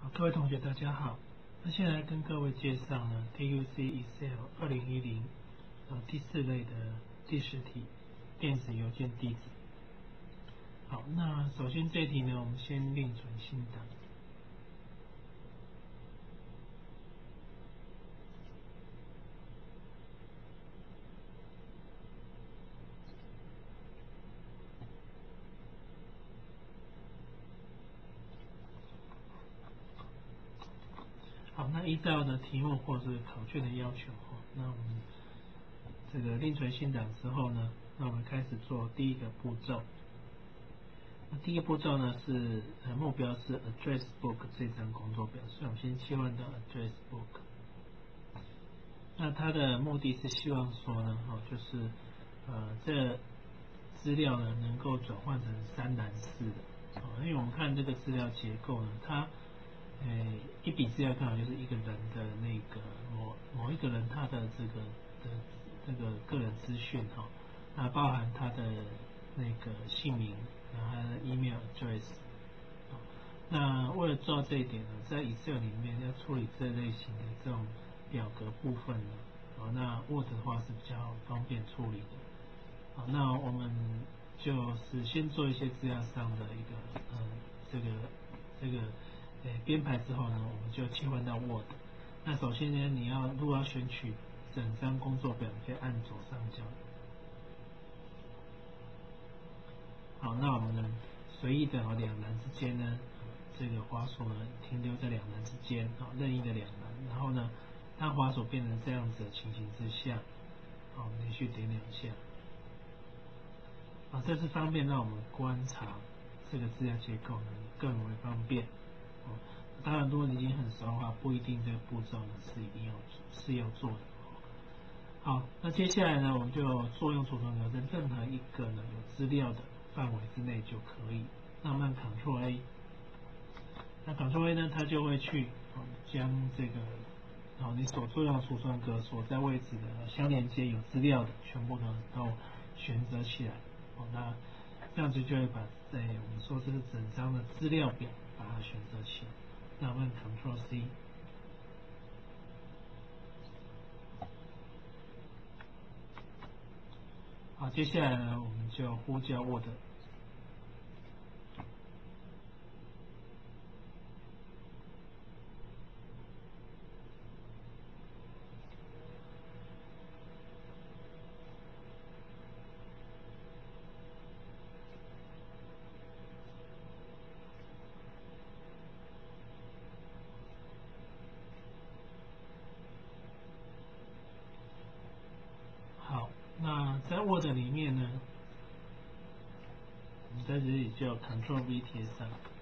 好，各位同学大家好。那现在来跟各位介绍呢 TUC Excel 2010第4类的第10题电子邮件地址。好，那首先这一题呢，我们先另存新档。好，那依照呢题目或是考卷的要求那我们这个另存新档之后呢，那我们开始做第一个步骤。那第一个步骤呢是目标是 Address Book 这张工作表，所以我们先切换到 Address Book。那它的目的是希望说呢，就是这资料呢能够转换成3栏式的，因为我们看这个资料结构呢，它一笔资料刚好就是一个人的那个某一个人他的这个个人资讯那包含他的那个姓名，然后他的 email address。那为了做到这一点呢，在 Excel 里面要处理这类型的这种表格部分呢，那 Word 的话是比较方便处理的。好，那我们就是先做一些资料上的一个这个编排之后呢，我们就切换到 Word。那首先呢，如果要选取整张工作表，可以按左上角。好，那我们呢随意的2栏之间呢，这个滑鼠呢停留在2栏之间，任意的2栏，然后呢，当滑鼠变成这样子的情形之下，连续点2下。这是方便让我们观察这个资料结构呢更为方便。当然，如果你已经很熟的话，不一定这个步骤呢是要做的。好，那接下来呢，我们就作用储存格在任何一个呢有资料的范围之内就可以。那我们按 Ctrl A， 那 Ctrl A 呢，它就会去将这个你所作用储存格所在位置的相连接有资料的全部呢都选择起来。那这样子就会把我们说这是整张的资料表把它选择起来。那我们 Ctrl C。好，接下来呢，我们就呼叫 Word。好，那在 Word 里面呢，我们在这里就 Ctrl V 贴上。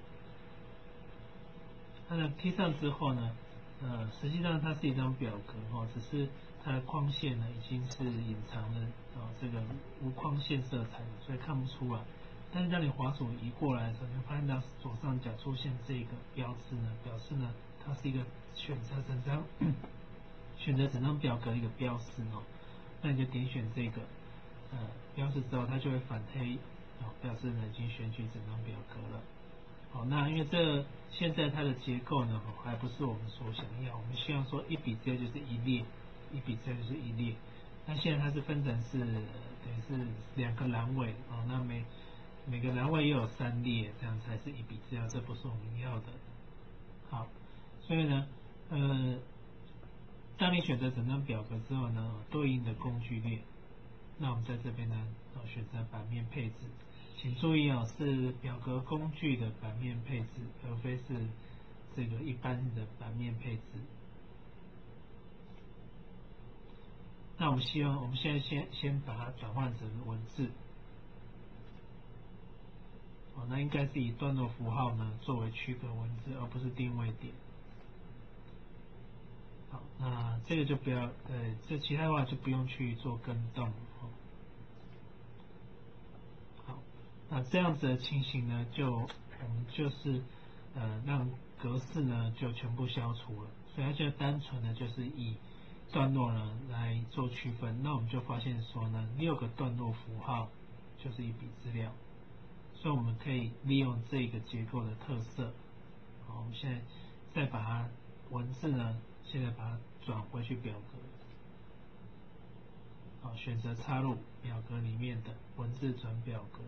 那贴上之后呢，实际上它是一张表格只是它的框线呢已经是隐藏了这个无框线色彩，所以看不出来。但是当你滑鼠移过来的时候，你会发现到左上角出现这个标志呢，表示呢它是一个选择整张表格的一个标识那你就点选这个标识之后，它就会反黑表示呢已经选取整张表格了。好，那因为现在它的结构呢还不是我们所想要，我们希望说一笔资料就是一列，一笔资料就是一列。那现在它是分成是等于是2个栏位那每个栏位又有3列，这样才是一笔资料，这不是我们要的。好，所以呢当你选择整张表格之后呢，对应的工具列，那我们在这边呢选择版面配置。请注意是表格工具的版面配置，而非是这个一般的版面配置。那我们现在先把它转换成文字。那应该是以段落符号呢作为区隔文字，而不是定位点。好，那这个就不要这其他的话就不用去做更动。好，那这样子的情形呢，我们就是让格式呢就全部消除了，所以它就单纯的就是以段落呢来做区分。那我们就发现说呢，6个段落符号就是一笔资料，所以我们可以利用这个结构的特色。好，我们现在再把它文字呢，现在把它转回去表格。好，选择插入表格里面的文字转表格。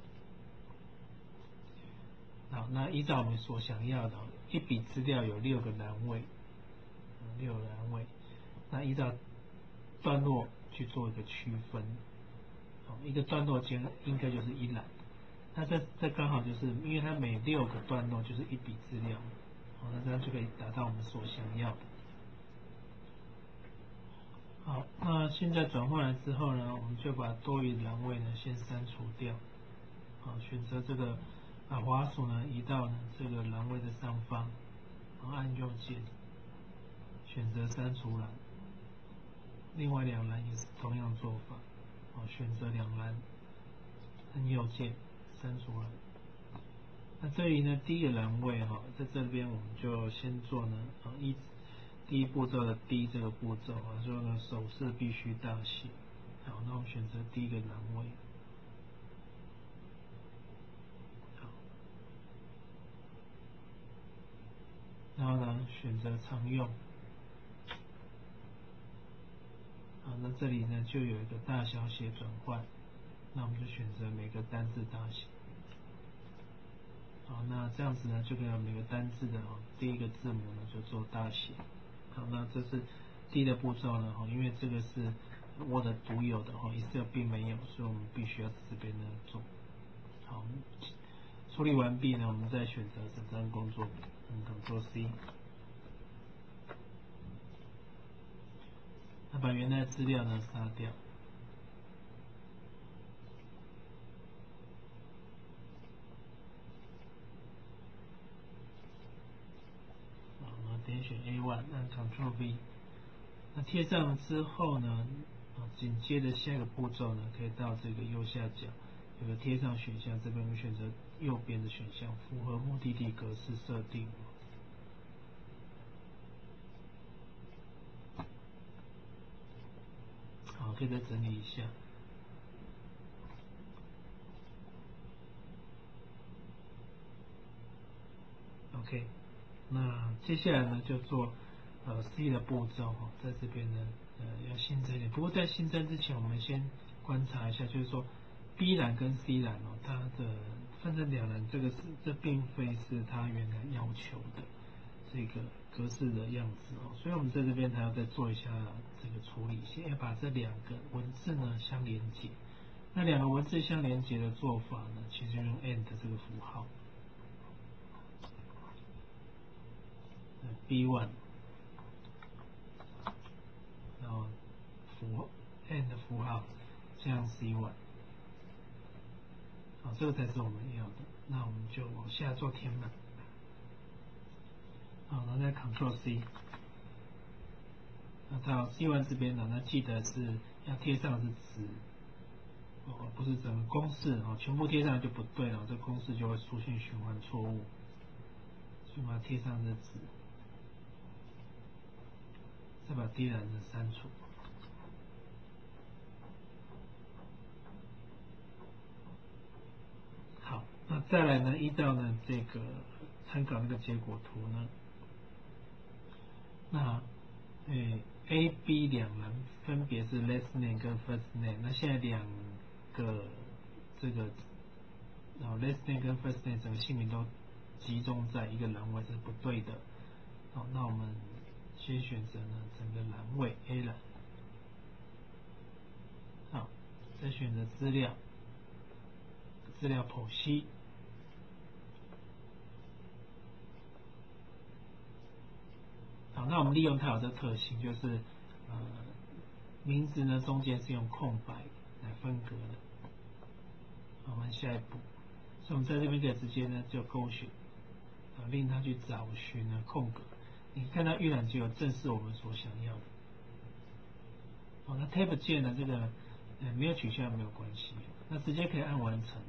好，那依照我们所想要的，一笔资料有6个栏位，6个栏位。那依照段落去做一个区分。好，一个段落间应该就是一栏。那这刚好就是因为它每6个段落就是一笔资料，好，那这样就可以达到我们所想要的。好，那现在转换来之后呢，我们就把多余的栏位呢先删除掉。好，选择这个把滑鼠呢移到呢这个栏位的上方，然后按右键选择删除栏。另外2栏也是同样做法，好，选择2栏，按右键删除栏。那这里呢，第一个栏位哈，在这边我们就先做呢，第一步骤的第一这个步骤啊，说呢手势必须大写。好，那我们选择第一个栏位。好，然后呢选择常用。好，那这里呢就有一个大小写转换，那我们就选择每个单字大写。好，那这样子呢就可以每个单字的第一个字母呢就做大写。好，那这是第一个步骤呢，因为这个是 Word 独有的，Excel 并没有，所以我们必须要在这边呢做。好，处理完毕呢，我们再选择整张工作表，Ctrl C。那把原来的资料呢杀掉。好，然后点选 A1，按 Ctrl V。那贴上之后呢，紧接着下一个步骤呢，可以到这个右下角有个贴上选项，这边我们选择右边的选项，符合目的地格式设定。好，可以再整理一下。OK， 那接下来呢就做C 的步骤在这边呢要新增一点。不过在新增之前，我们先观察一下，就是说 B 栏跟 C 栏它的分成2栏，这并非是它原来要求的这个格式的样子所以我们在这边还要再做一下这个处理，先要把这2个文字呢相连接。那2个文字相连接的做法呢，其实就用 AND 这个符号。B1， 然后AND 符号，这样 C1， 好，这个才是我们要的。那我们就往下做填满。好，然后再 Ctrl C， 那到 C1 这边呢，那记得是要贴上是值不是整个公式全部贴上就不对了，这公式就会出现循环错误，所以把它贴上是值。再把第一栏的删除。好，那再来呢，依照呢这个参考那个结果图呢，那A、B 2栏分别是 last name 跟 first name， 那现在2个这个last name 跟 first name 整个姓名都集中在一个栏位是不对的。好，那我们先选择呢整个栏位 A 栏。好，再选择资料剖析。好，那我们利用它有这个特性，就是名字呢中间是用空白来分隔的。好，我们下一步，所以我们在这边可以直接呢就勾选，令它去找寻呢空格。你看到预览结果正是我们所想要的。好，那 Tab 键呢这个没有取消没有关系，那直接可以按完成。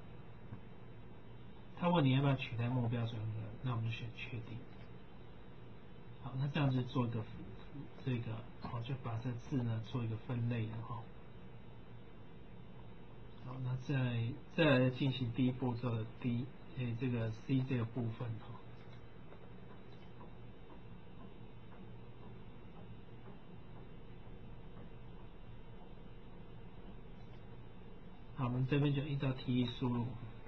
他问你要不要取代目标转格，那我们就选确定。好，那这样子做一个这个就把这字呢做一个分类了好，那再来进行第一步骤的这个 C 这个部分们这边就依照提议输入。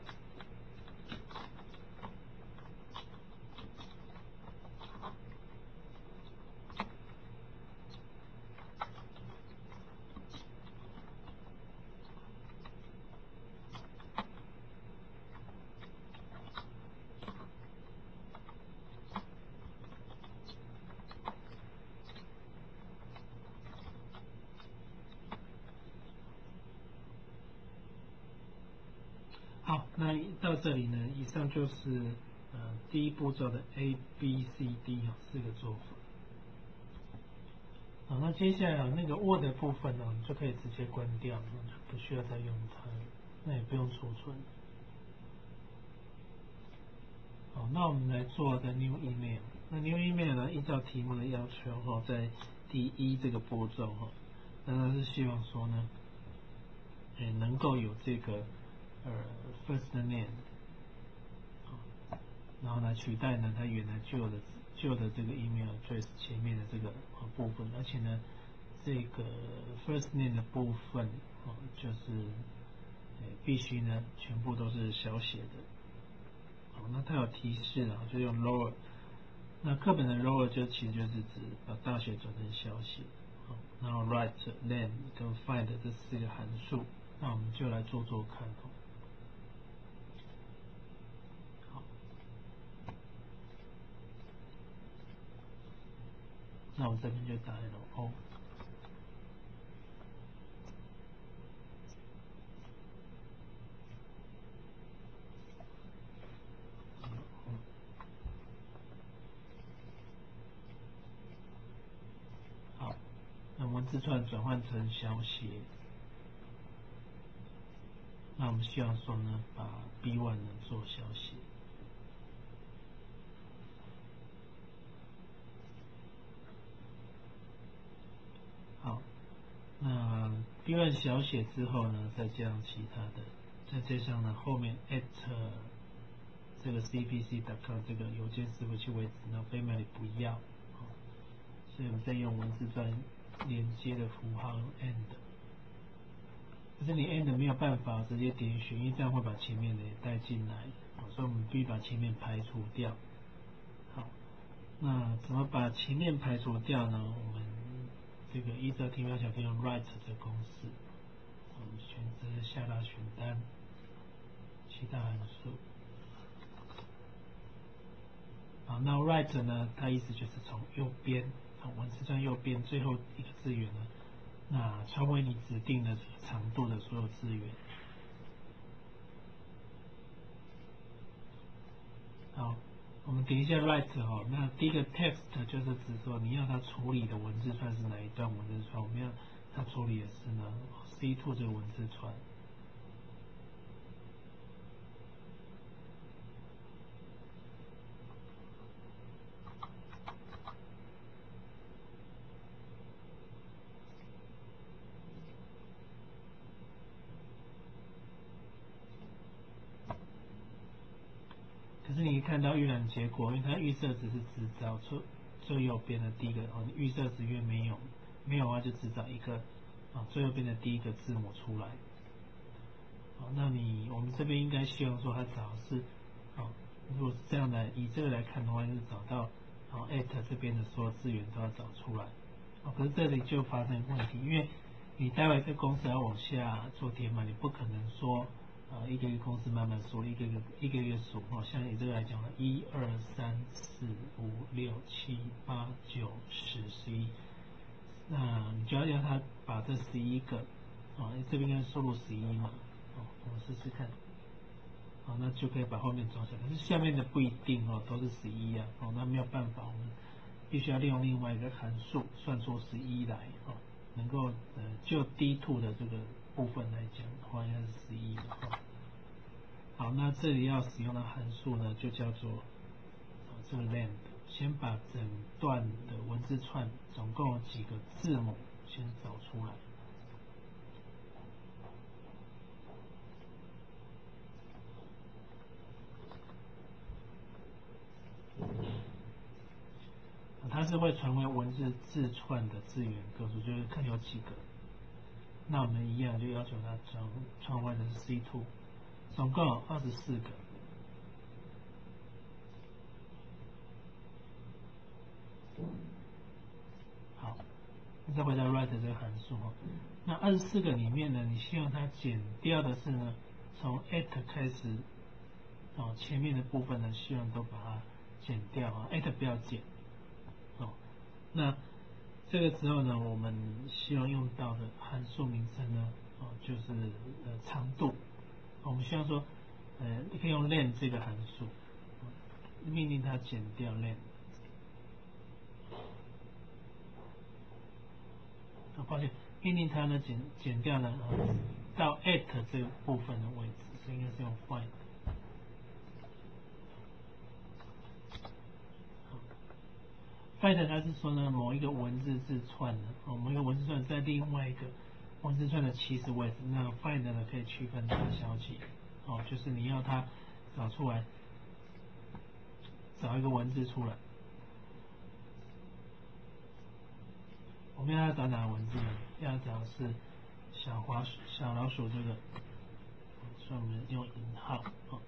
好，那到这里呢，以上就是第一步骤的 ABCD 4个做法。好，那接下来那个 Word 的部分呢，你就可以直接关掉，那就不需要再用它，那也不用储存。好，那我们来做的 New Email。那 New Email 呢，依照题目的要求在第一这个步骤那它是希望说呢，能够有这个first name，然后来取代呢它原来旧的这个 email address 前面的这个部分，而且呢这个 first name 的部分就是必须呢全部都是小写的。好，那它有提示就用 lower。那课本的 lower 其实就是指把大写转成小写。好，然后 write、then 跟 find 这4个函数，那我们就来做做看。好，那我这边就打 LO。好，那文字串转换成小写。那我们希望说呢，把 B1 呢做小写。好，那 B1 小写之后呢，再加上其他的，再加上呢后面 at 这个 cpc.com 这个邮件伺服器位置，那 family 不要，所以我们再用文字串连接的符号 and。可是你 and 没有办法直接点选，因为这样会把前面的也带进来，所以我们必须把前面排除掉。好，那怎么把前面排除掉呢？我们这个依照题目要求可以用 write 的公式，我们选择下拉选单，其他函数。好，那 write 呢，它意思就是从右边，从文字串右边最后一个字元呢，那传回你指定的长度的所有字元。好，我们点一下 write 那第一个 text 就是指说你要它处理的文字串是哪一段文字串，我们要它处理的是呢 C2 这个文字串。可是你看到预览结果，因为它预设值是只找最右边的第一个你预设值越没有的话就只找一个最右边的第一个字母出来。好，那我们这边应该希望说它找的是如果是这样的，以这个来看的话，就是找到at 这边的所有资源都要找出来。可是这里就发生问题，因为你待会这公式要往下做填满，你不可能说一个一个公式慢慢数，一个一个数像以这个来讲呢，1、2、3、4、5、6、7、8、9、10、11，那你就要让它把这11个这边应该输入11嘛，我们试试看。好，那就可以把后面装起来。可是下面的不一定都是11啊，那没有办法，我们必须要利用另外一个函数算出11来能够就 D2 的这个部分来讲的话，应该是11的好，那这里要使用的函数呢，就叫做这个 length， 先把整段的文字串总共有几个字母先找出来。它是会传为文字字串的字元个数，就是看有几个。 那我们一样就要求它窗外的是 C2， 总共有24个。好，再回到 write 这个函数哈，那24个里面呢，你希望它减掉的是呢，从 at 开始，前面的部分呢，希望都把它减掉啊 ，at 不要减，那这个时候呢，我们希望用到的函数名称呢，就是长度，我们希望说，你可以用 len 这个函数，命令它减掉 len。抱歉，命令它呢减掉了到 at 这个部分的位置，所以应该是用 find。find 它是说呢某一个文字字串的，某一个文字串在另外一个文字串的起始位置，那 find 呢可以区分大小几，就是你要它找出来，找一个文字出来。我们要找哪个文字呢？要找的是小老鼠这个，所以我们用引号。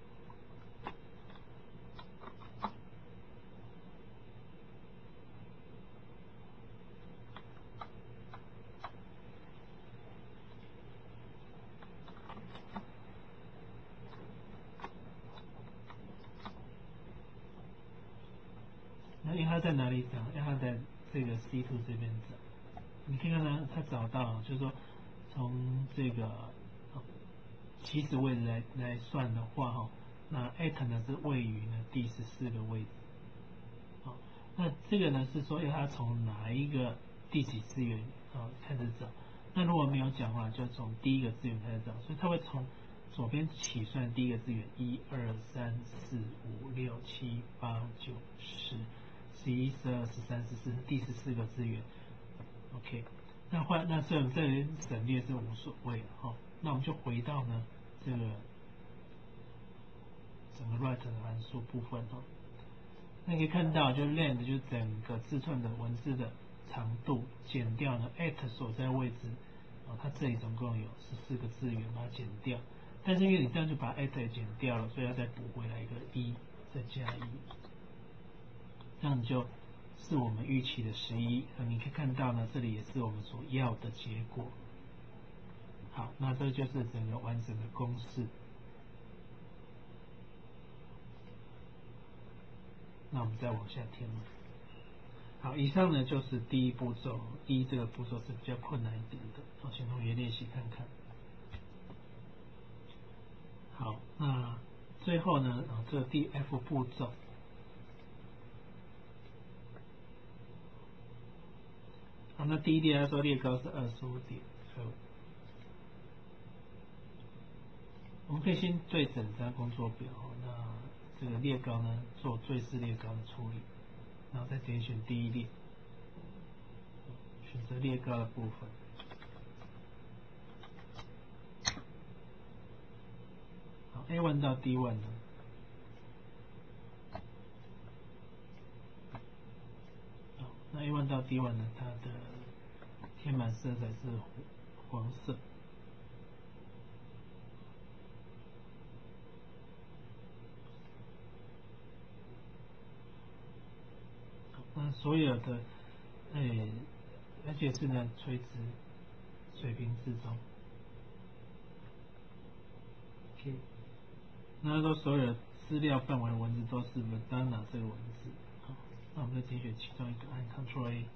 那因为它在哪里找？因为它在这个 C2 这边找。你可以看到它找到，就是说从这个起始位置来算的话，那 at 呢是位于呢第14个位置。那这个呢是说要它从哪一个第几资源开始找。那如果没有讲的话，就从第一个资源开始找，所以它会从左边起算第一个资源1、2、3、4、5、6、7、8、9、10、11、12、13、14，第14个资源。OK， 那虽然这里省略是无所谓的那我们就回到呢这个整个 write 的函数部分那可以看到，就 len 就是整个字串的文字的长度减掉呢 at 所在位置，它这里总共有14个字元，把它减掉。但是因为你这样就把 at 也减掉了，所以要再补回来一个1，再加1，这样就是我们预期的11。你可以看到呢，这里也是我们所要的结果。好，那这就是整个完整的公式。那我们再往下填嘛。好，以上呢就是第一步骤，这个步骤是比较困难一点的，请同学练习看看。好，那最后呢，这个第 F 步骤，好，那第一列他说列高是25.25，我们可以先对整张工作表，那这个列高呢做最适列高的处理，然后再点选第一列，选择列高的部分。好 ，A1 到 D1 呢，好，那 A1 到 D1 呢，它的填满色彩是黄色。那所有的，而且是呢垂直水平置中。OK， 那说所有的资料范围的文字都是 Verdana 这个文字。好，那我们再点选其中一个，按 Ctrl A。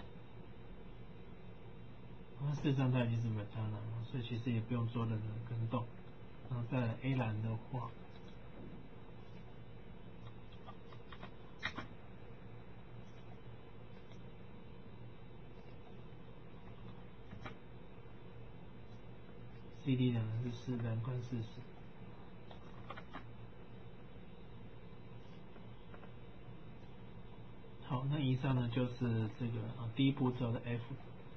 那事实上它已经是 Verdana 了，所以其实也不用做任何更动。然后在 A 栏的话。CD 呢是蓝宽40。好，那以上呢就是这个第一步骤的 F。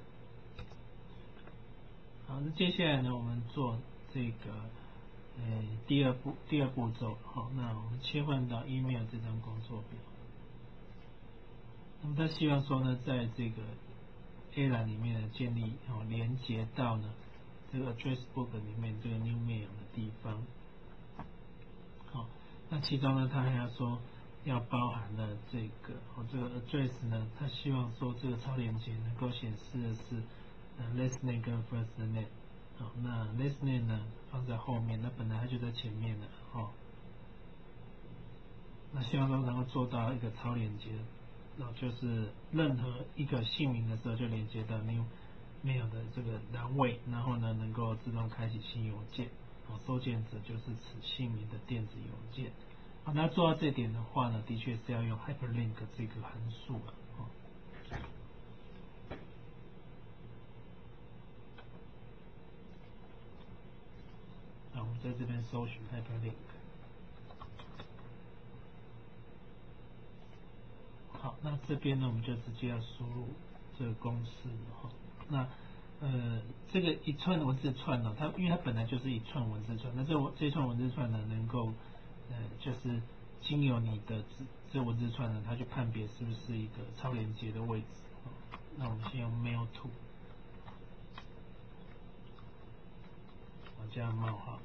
好，那接下来呢我们做这个第二步骤。好，那我们切换到 email 这张工作表。那么他希望说呢，在这个 A 栏里面呢建立连接到呢这个 address book 里面这个 new mail 的地方。好，那其中呢，他还要说要包含了这个 address 呢，他希望说这个超连接能够显示的是last name 跟 first name。好，那 last name 呢放在后面，那本来它就在前面了。那希望说能够做到一个超连接，然后就是任何一个姓名的时候就连接到 new mail 的这个栏位，然后呢能够自动开启新邮件。收件者就是此姓名的电子邮件。好，那做到这点的话呢，的确是要用 hyperlink 这个函数了。那我们在这边搜寻 hyperlink。好，那这边呢，我们就直接要输入这个公式了。那这个一串文字串呢，因为它本来就是一串文字串，那这一串文字串呢，能够就是经由你的这文字串呢，它去判别是不是一个超连接的位置。那我们先用 mail to， 加冒号。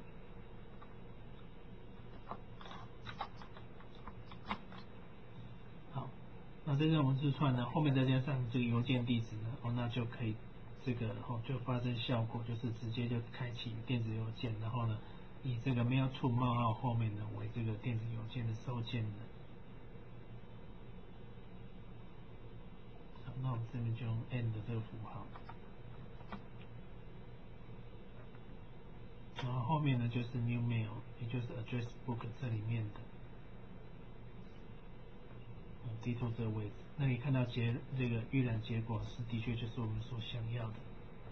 好，那这个文字串呢，后面再加上这个邮件地址呢，那就可以这个就发生效果，就是直接就开启电子邮件，然后呢，以这个 mail to 冒号后面呢为这个电子邮件的收件人。好，那我们这边就用 and 这个符号，然后后面呢就是 new mail， 也就是 address book 这里面的D2 这个位置。那你看到这个预览结果是的确就是我们所想要的。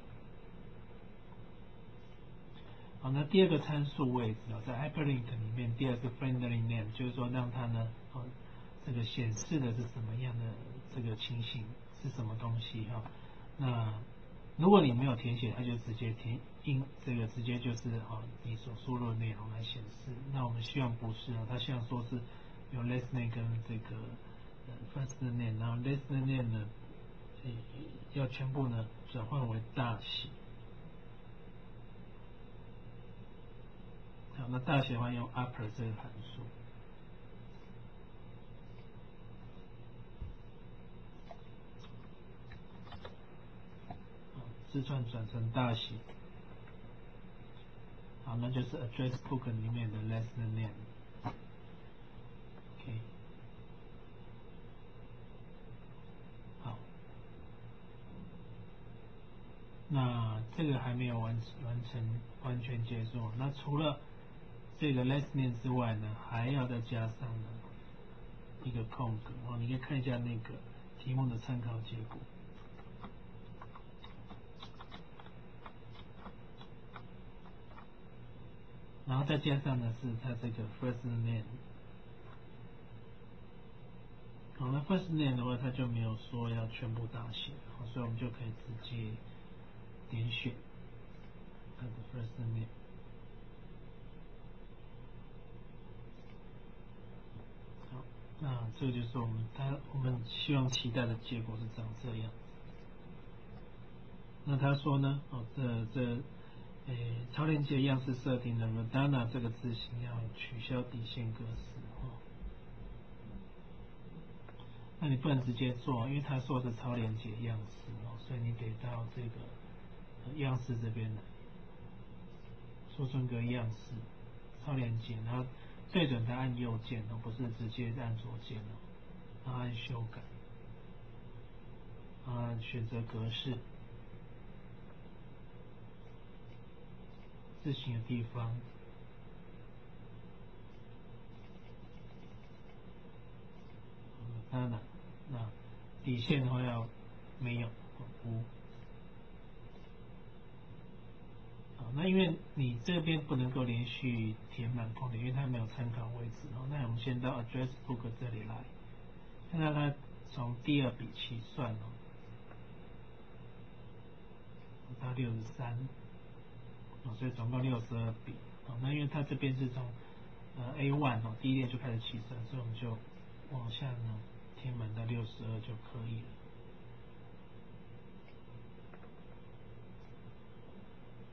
好，那第二个参数位置在 hyperlink 里面，第二个 friendly name， 就是说让它呢，这个显示的是什么样的这个情形，是什么东西那如果你没有填写，它就直接这个直接就是你所输入的内容来显示。那我们希望不是它希望说是有 last name 跟这个first name， 然后 last name 呢要全部呢转换为大写。好，那大写的话用 upper 这个函数。字串转成大写。好，那就是 address book 里面的 last name。OK。好，那这个还没有完全结束。那除了这个 last name 之外呢，还要再加上呢一个空格。你可以看一下那个题目的参考结果。然后再加上呢是它这个 first name。好，那 first name 的话，它就没有说要全部大写，所以我们就可以直接点选它的 first name。好，那这个就是我们希望期待的结果是长这样。那他说呢，超连接样式设定的 Madonna 这个字型要取消底线格式。那你不能直接做，因为他说是超连接样式所以你得到这个样式这边来，储存格样式超连接，然后对准它按右键不是直接按左键然后按修改，选择格式，字型的地方，那底线的话要没有无。那因为你这边不能够连续填满空点，因为它没有参考位置那我们先到 address book 这里来，看到它从第二笔起算到63，所以总共62笔。那因为它这边是从A1 第一列就开始起算，所以我们就往下呢填满到62就可以了。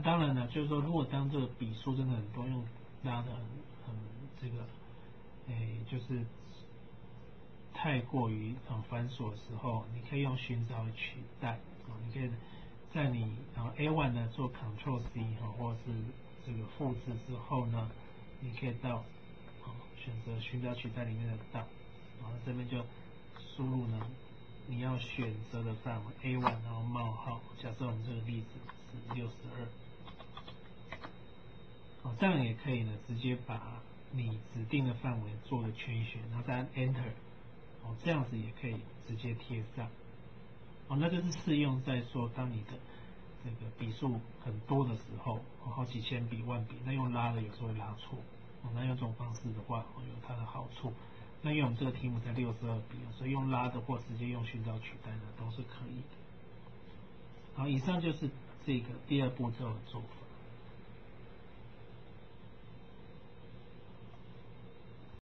当然了，就是说，如果当这个笔数真的很多，用拉的很这个，就是太过于繁琐的时候，你可以用寻找取代你可以在你A1 呢做 Ctrl C 或者是这个复制之后呢，你可以到选择寻找取代里面的到，然后这边就输入呢你要选择的范围 A1，然后冒号，假设我们这个例子是62，这样也可以呢直接把你指定的范围做个圈选，然后再按 Enter，这样子也可以直接贴上。那这是适用在说当你的这个笔数很多的时候，好几千笔、万笔，那用拉的有时候会拉错，那用这种方式的话有它的好处。那因为我们这个题目才62笔，所以用拉的或直接用寻找取代呢都是可以的。好，以上就是这个第二步骤的做法。